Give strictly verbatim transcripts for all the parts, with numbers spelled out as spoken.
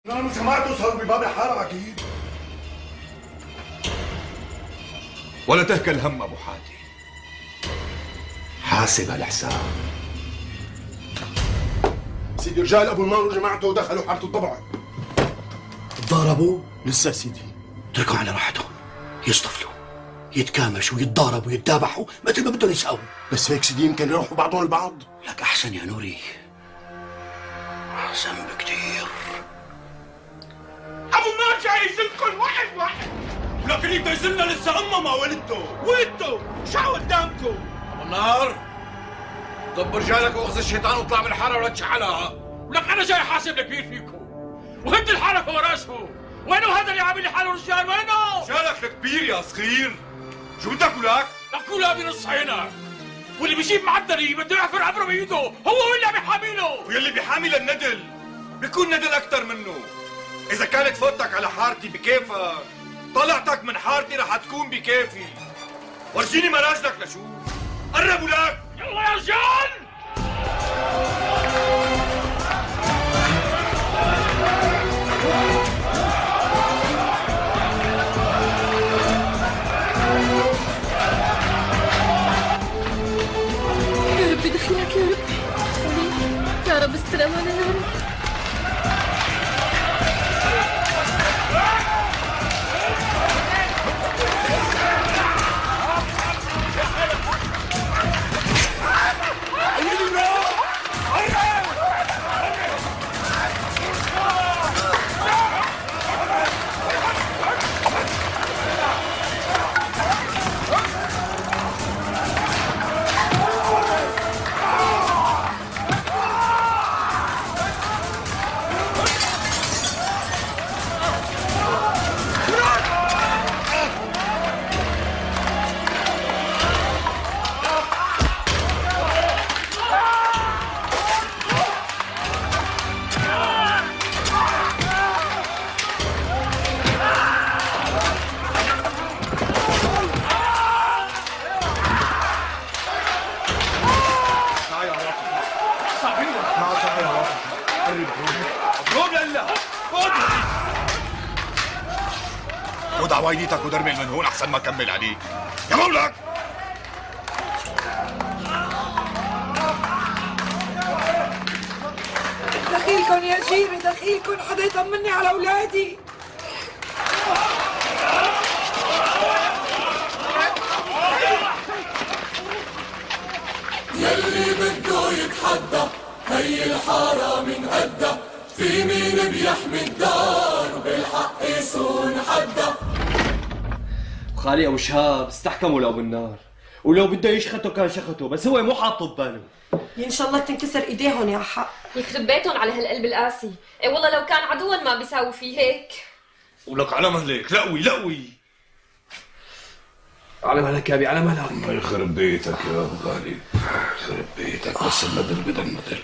أنا سمعت توصلوا بباب الحارة أكيد. ولا تهكى الهم أبو حاتم، حاسب الحساب. سيدي رجال أبو النار وجماعته دخلوا حارة الضبع. تضاربوا؟ لسه سيدي. اتركوا على راحتهم، يصطفلوا يتكامشوا يتضاربوا يتذابحوا مثل ما بدهم يساووا. بس هيك سيدي يمكن يروحوا بعضهم البعض. لك أحسن يا نوري، أحسن بكتير. أبو النار جاي يزلكم واحد واحد، لكن يبدا يزلنا لسه أمه ما ولدته ولدته شو قدامكم؟ أبو النار ضب رجالك واخذ الشيطان واطلع من الحارة ولا تشعلها. ولك أنا جاي حاسب الكبير فيكم وهد الحارة فوق راسه. وينه هذا اللي عامل لي حاله رجال؟ وينه؟ رجالك الكبير يا صغير، شو بدك ولك؟ لك بنص عينك، واللي بيجيب معدلي بده يحفر عبره بايده، هو اللي عم يحامي له. ويلي بيحامي للندل بيكون ندل أكثر منه. إذا كانت فوتك على حارتي بكيفك، طلعتك من حارتي رح تكون بكيفي. ورجيني منازلك لشوف. قرب ولك. يلا يا رجال. يا رب دخلك يا رب، يا رب استر أمانة يا رب. خد عوايديتك ودرمل من هون احسن ما اكمل عليك. يا مولك دخيلكن يا جيري، دخيلكن حدا يطمني على اولادي. يلي بده يتحدى هي الحارة من قدها، في مين بيحمي الدار وبالحق يصون حدا. خالي ابو شهاب استحكموا لابو النار، ولو بده يشخته كان شخته، بس هو مو حاطه بباله. ان شاء الله تنكسر ايديهم يا حق. يخرب بيتهم على هالقلب القاسي. اي والله لو كان عدوا ما بيساوي فيه هيك. ولك على مهلك، لقوي لقوي على مهلك يا ابي، على مهلك. الله يخرب بيتك يا ابو غالي، يخرب بيتك. بس الندل بدل ندل.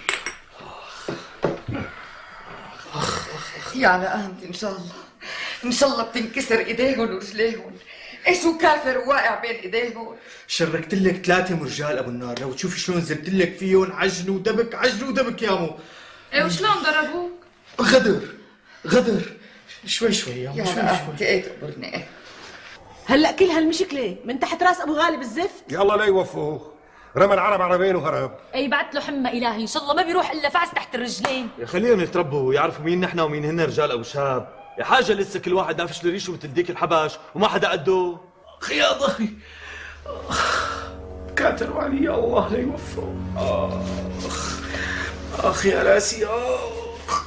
يا على قهمتي ان شاء الله، ان شاء الله بتنكسر ايديهم ورجليهم. ايشو كافر واقع بين ايديهم. شركت لك ثلاثة مرجال ابو النار، لو تشوفي شلون زبت لك فيهم عجن ودبك عجن ودبك يا مو. ايه وشلون ضربوك؟ غدر غدر شوي شوي يا مو، يا شوي شوي. قهمتي ايه تقبرني. هلا كل هالمشكلة من تحت راس ابو غالب الزفت. يلا لا يوفوه، رمى العرب عربين وهرب. اي بعت له حمى الهي، ان شاء الله ما بيروح الا فاس تحت الرجلين. يا خليهم يتربوا ويعرفوا مين نحن ومين هن رجال ابو شهاب. يا حاجة لسه كل واحد دافش له ريشه مثل ديك الحبش وما حدا قده. اخ يا ظهري، كاتروا علي يا الله لا يوفقوا. اخ اخ يا راسي، اخ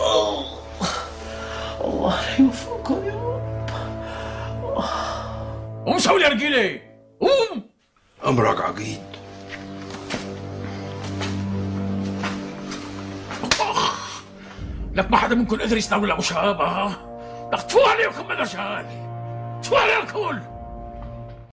الله لا يوفقكم يا رب. قوم سوي يا رجيله، قوم. امرك عقيد. لك ما حدا منكم قدر يستولي ابو شهاب. ها لك تفوا عليكم من الرجال، تفوا عليكم.